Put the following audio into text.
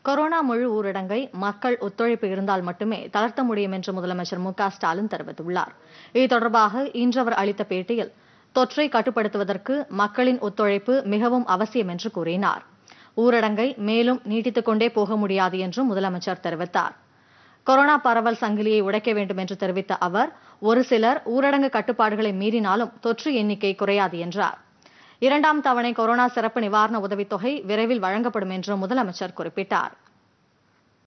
Corona முழு ஊரடங்கை மக்கள் ஒத்துழைப்பு இருந்தால் மட்டுமே தளர்த்த முடியும் என்று முதலமைச்சர் மு.க.ஸ்டாலின் தெரிவித்துள்ளார். இது தொடர்பாக இன்று அவர் அளித்த பேட்டியில், தொற்றை கட்டுப்படுத்துவதற்கு மக்களின் ஒத்துழைப்பு மிகவும் அவசியம் என்று கூறினார். ஊரடங்கை மேலும் நீட்டித்துக் கொண்டே போக முடியாது என்றும் முதலமைச்சர் தெரிவித்தார். கொரோனா பரவல் சங்கிலியை உடைக்க வேண்டும் என்று தெரிவித்த அவர், ஒரு சிலர் ஊரடங்கு கட்டுப்பாடுகளை மீறினாலும் தொற்று எண்ணிக்கை குறையாது என்றார். 2ஆம் தவணை கொரோனா சிறப்பு நிவாரண உதவித்தொகை விரைவில் வழங்கப்படும் என்று முதலமைச்சர் குறிப்பிட்டார்.